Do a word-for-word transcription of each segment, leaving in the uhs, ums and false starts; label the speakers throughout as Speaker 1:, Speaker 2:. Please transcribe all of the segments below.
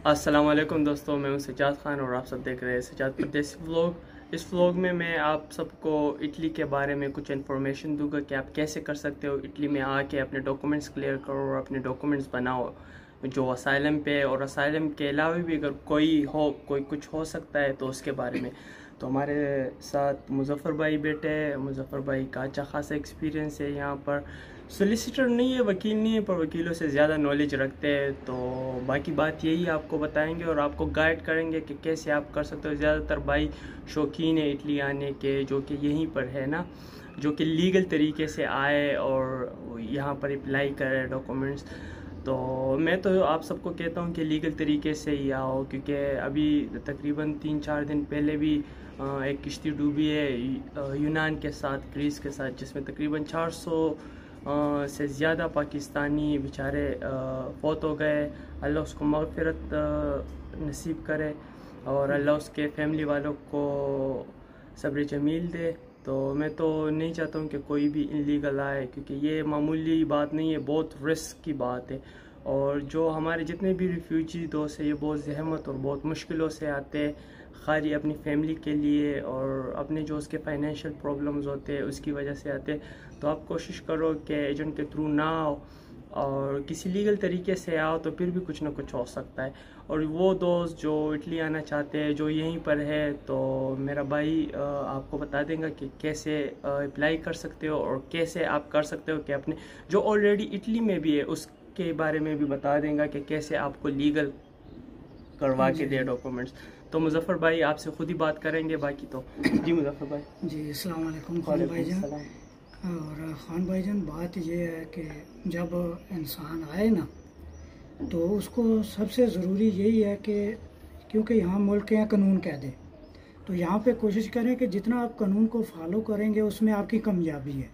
Speaker 1: अस्सलाम वालेकुम दोस्तों, मैं हूं सज्जाद खान और आप सब देख रहे हैं सज्जाद परदेसी व्लॉग। इस व्लॉग में मैं आप सबको इटली के बारे में कुछ इन्फॉर्मेशन दूंगा कि आप कैसे कर सकते हो इटली में आके अपने डॉक्यूमेंट्स क्लियर करो और अपने डॉक्यूमेंट्स बनाओ जो असाइलम पे, और असाइलम के अलावा भी अगर कोई हो कोई कुछ हो सकता है तो उसके बारे में। तो हमारे साथ मुजफ्फर भाई बैठे हैं। मुजफ्फर भाई का अच्छा खासा एक्सपीरियंस है यहाँ पर। सोलिसिटर नहीं है, वकील नहीं है, पर वकीलों से ज़्यादा नॉलेज रखते हैं। तो बाकी बात यही आपको बताएंगे और आपको गाइड करेंगे कि कैसे आप कर सकते हो। ज़्यादातर भाई शौकीन है इटली आने के, जो कि यहीं पर है ना, जो कि लीगल तरीके से आए और यहाँ पर अप्लाई करे डॉक्यूमेंट्स। तो मैं तो आप सबको कहता हूँ कि लीगल तरीके से ही आओ, क्योंकि अभी तकरीबन तीन चार दिन पहले भी एक किश्ती डूबी है यूनान के साथ, ग्रीस के साथ, जिसमें तकरीबन चार सौ से ज़्यादा पाकिस्तानी बेचारे फौत हो गए। अल्लाह उसको मग़फ़िरत नसीब करे और अल्लाह उसके फैमिली वालों को सब्र जमील दे। तो मैं तो नहीं चाहता हूँ कि कोई भी इनलीगल आए, क्योंकि ये मामूली बात नहीं है, बहुत रिस्क की बात है। और जो हमारे जितने भी रिफ्यूजी दोस्त हैं, ये बहुत जहमत और बहुत मुश्किलों से आते हैं, खाली अपनी फैमिली के लिए और अपने जो उसके फाइनेंशियल प्रॉब्लम्स होते हैं उसकी वजह से आते हैं। तो आप कोशिश करो कि एजेंट के थ्रू ना आओ और किसी लीगल तरीके से आओ, तो फिर भी कुछ ना कुछ हो सकता है। और वो दोस्त जो इटली आना चाहते हैं, जो यहीं पर है, तो मेरा भाई आपको बता देगा कि कैसे अप्लाई कर सकते हो और कैसे आप कर सकते हो कि अपने जो ऑलरेडी इटली में भी है उसके बारे में भी बता देगा कि कैसे आपको लीगल करवा के दे डॉक्यूमेंट्स। तो मुजफ्फर भाई आपसे खुद ही बात करेंगे बाकी तो। जी मुजफ्फर भाई।
Speaker 2: जी अस्सलाम वालेकुम खान भाईजान। और खान भाईजान, बात ये है कि जब इंसान आए ना, तो उसको सबसे ज़रूरी यही है कि क्योंकि यहाँ मुल्क के यहाँ कानून कह दे, तो यहाँ पे कोशिश करें कि जितना आप कानून को फॉलो करेंगे उसमें आपकी कामयाबी है।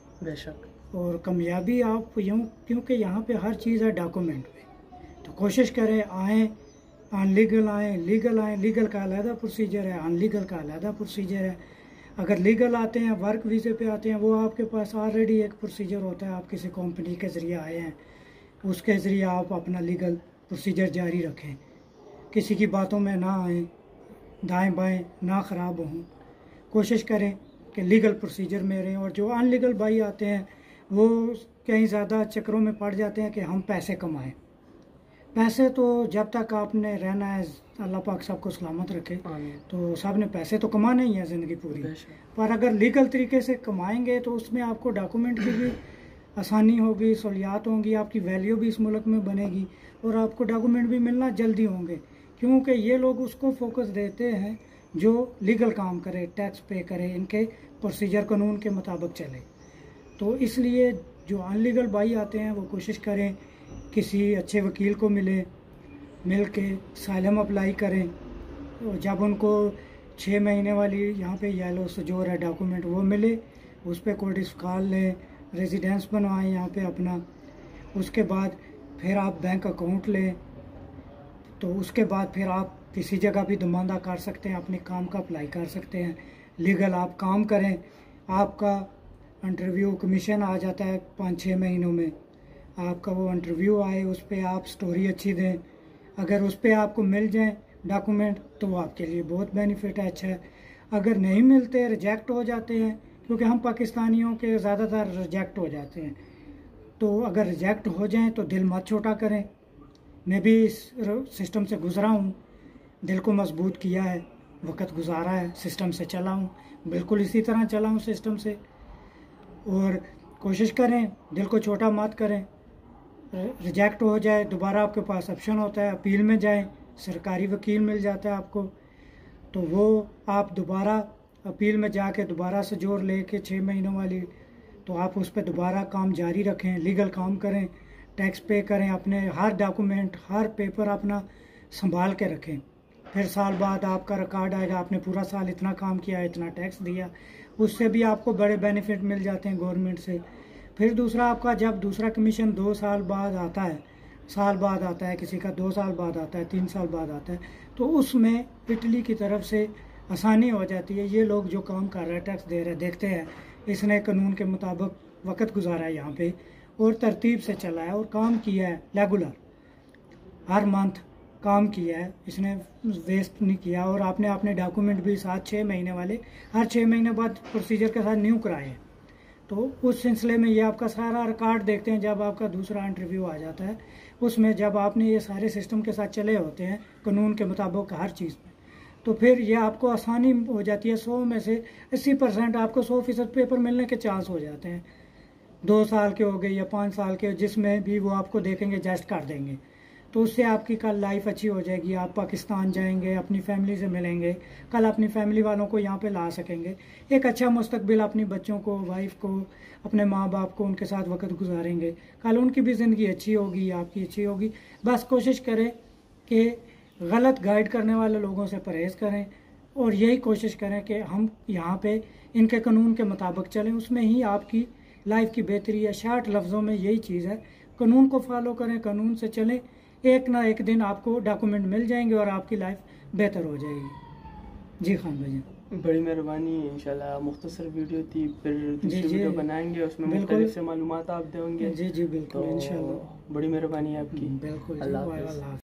Speaker 1: बेशक।
Speaker 2: और कामयाबी आप यूँ, क्योंकि यहाँ पे हर चीज़ है डॉक्यूमेंट पे, तो कोशिश करें आएँ, अनलीगल आएँ, लीगल आएँ। लीगल का अलहदा प्रोसीजर है, अनलीगल का अलहदा प्रोसीजर है। अगर लीगल आते हैं, वर्क वीज़े पे आते हैं, वो आपके पास ऑलरेडी एक प्रोसीजर होता है। आप किसी कंपनी के ज़रिए आए हैं, उसके ज़रिए आप अपना लीगल प्रोसीजर जारी रखें, किसी की बातों में ना आएँ, दाएं बाएं ना ख़राब हों। कोशिश करें कि लीगल प्रोसीजर में रहें। और जो अनलीगल भाई आते हैं वो कहीं ज़्यादा चक्करों में पड़ जाते हैं कि हम पैसे कमाएं। पैसे तो जब तक आपने रहना है, अल्लाह पाक सबको सलामत रखे, तो सब ने पैसे तो कमाने ही है ज़िंदगी पूरी। पर अगर लीगल तरीके से कमाएंगे तो उसमें आपको डॉक्यूमेंट की भी आसानी होगी, सहूलियात होंगी, आपकी वैल्यू भी इस मुल्क में बनेगी और आपको डॉक्यूमेंट भी मिलना जल्दी होंगे। क्योंकि ये लोग उसको फोकस देते हैं जो लीगल काम करे, टैक्स पे करे, इनके प्रोसीजर कानून के मुताबिक चले। तो इसलिए जो अनलीगल भाई आते हैं वो कोशिश करें किसी अच्छे वकील को मिले, मिल के साइलम अप्लाई करें। और जब उनको छः महीने वाली यहाँ पे येलो सजोर है डॉक्यूमेंट वो मिले, उस पर कोर्ट इस्काल लें, रेजिडेंस बनवाएं यहाँ पे अपना। उसके बाद फिर आप बैंक अकाउंट लें, तो उसके बाद फिर आप किसी जगह भी नुमाइंदा कर सकते हैं, अपने काम का अप्लाई कर सकते हैं। लीगल आप काम करें, आपका इंटरव्यू कमीशन आ जाता है पाँच छः महीनों में। आपका वो इंटरव्यू आए, उस पर आप स्टोरी अच्छी दें, अगर उस पर आपको मिल जाए डॉक्यूमेंट तो वो आपके लिए बहुत बेनिफिट है, अच्छा है। अगर नहीं मिलते, रिजेक्ट हो जाते हैं, क्योंकि हम पाकिस्तानियों के ज़्यादातर रिजेक्ट हो जाते हैं, तो अगर रिजेक्ट हो जाएं तो दिल मत छोटा करें। मैं भी इस सिस्टम से गुज़रा हूँ, दिल को मजबूत किया है, वक्त गुजारा है, सिस्टम से चला हूँ, बिल्कुल इसी तरह चला हूँ सिस्टम से। और कोशिश करें दिल को छोटा मत करें। रिजेक्ट हो जाए दोबारा आपके पास ऑप्शन होता है, अपील में जाएं, सरकारी वकील मिल जाता है आपको, तो वो आप दोबारा अपील में जाके दोबारा से जोर ले के छः महीनों वाली, तो आप उस पर दोबारा काम जारी रखें, लीगल काम करें, टैक्स पे करें, अपने हर डॉक्यूमेंट हर पेपर अपना संभाल के रखें। फिर साल बाद आपका रिकॉर्ड आएगा, आपने पूरा साल इतना काम किया, इतना टैक्स दिया, उससे भी आपको बड़े बेनिफिट मिल जाते हैं गवर्नमेंट से। फिर दूसरा, आपका जब दूसरा कमीशन दो साल बाद आता है, साल बाद आता है, किसी का दो साल बाद आता है, तीन साल बाद आता है, तो उसमें इटली की तरफ से आसानी हो जाती है। ये लोग जो काम कर रहे हैं, टैक्स दे रहे हैं, देखते हैं इसने कानून के मुताबिक वक्त गुजारा है यहाँ पे और तरतीब से चला है और काम किया है रेगुलर, हर मंथ काम किया है, इसने वेस्ट नहीं किया, और आपने अपने डॉक्यूमेंट भी सात छः महीने वाले हर छः महीने बाद प्रोसीजर के साथ न्यू कराए हैं, तो उस सिलसिले में ये आपका सारा रिकॉर्ड देखते हैं। जब आपका दूसरा इंटरव्यू आ जाता है उसमें जब आपने ये सारे सिस्टम के साथ चले होते हैं कानून के मुताबिक हर चीज़ में, तो फिर ये आपको आसानी हो जाती है। सौ में से अस्सी परसेंट आपको सौ फीसद पेपर मिलने के चांस हो जाते हैं। दो साल के हो गए या पाँच साल के, जिसमें भी वो आपको देखेंगे, जस्ट कर देंगे, तो उससे आपकी कल लाइफ अच्छी हो जाएगी। आप पाकिस्तान जाएंगे, अपनी फैमिली से मिलेंगे, कल अपनी फैमिली वालों को यहाँ पे ला सकेंगे, एक अच्छा मुस्तकबिल अपनी बच्चों को, वाइफ को, अपने माँ बाप को, उनके साथ वक्त गुजारेंगे, कल उनकी भी ज़िंदगी अच्छी होगी, आपकी अच्छी होगी। बस कोशिश करें कि गलत गाइड करने वाले लोगों से परहेज़ करें और यही कोशिश करें कि हम यहाँ पे इनके कानून के मुताबिक चलें, उसमें ही आपकी लाइफ की बेहतरी है। शार्ट लफ्ज़ों में यही चीज़ है, कानून को फॉलो करें, कानून से चलें, एक ना एक दिन आपको डॉक्यूमेंट मिल जाएंगे और आपकी लाइफ बेहतर हो जाएगी। जी खान भाई,
Speaker 1: बड़ी मेहरबानी। इंशाल्लाह मुख्तसर वीडियो थी, फिर दूसरी
Speaker 2: जी, जी,
Speaker 1: वीडियो बनाएंगे, उसमें मुख्तलिफ से मालूमात आप देंगे।
Speaker 2: जी जी बिल्कुल,
Speaker 1: तो
Speaker 2: इंशाल्लाह।
Speaker 1: बड़ी मेहरबानी आपकी।
Speaker 2: बिल्कुल,
Speaker 1: अल्लाह हाफ़िज़।
Speaker 2: अल्लाह।